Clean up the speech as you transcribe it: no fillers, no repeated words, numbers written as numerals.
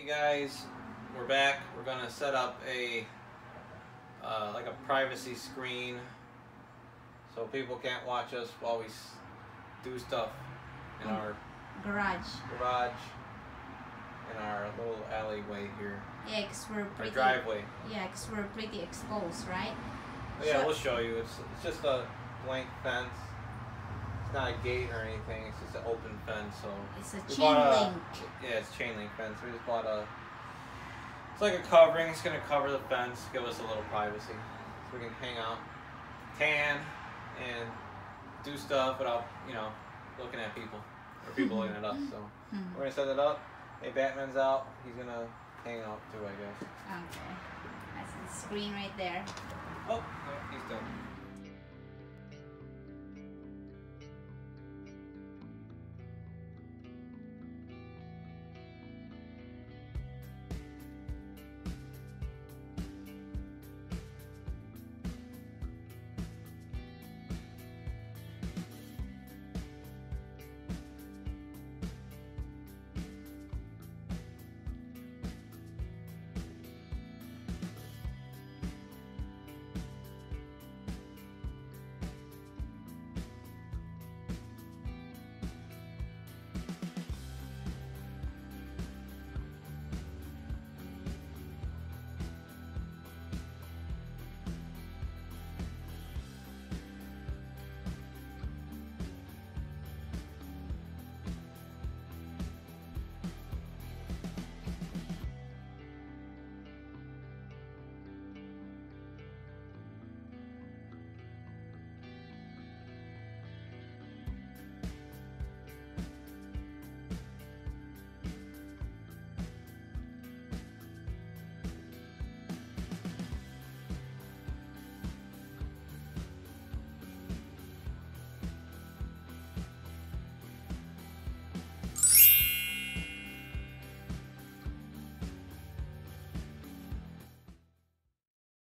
guys, we're back. We're gonna set up a like a privacy screen so people can't watch us while we do stuff in our garage, in our little alleyway here. Yeah, because we're pretty. Our driveway. Yeah, because we're pretty exposed, right? Yeah, we'll show you. It's just a blank fence. It's not a gate or anything. It's just an open fence. So it's a chain link. Yeah, it's chain link fence. We just bought it's like a covering. It's gonna cover the fence, give us a little privacy, so we can hang out, tan, and do stuff without looking at people or people looking at us. So we're gonna set it up. Hey, Batman's out. He's gonna hang out too, I guess. Okay, that's the screen right there. Oh, no, he's done.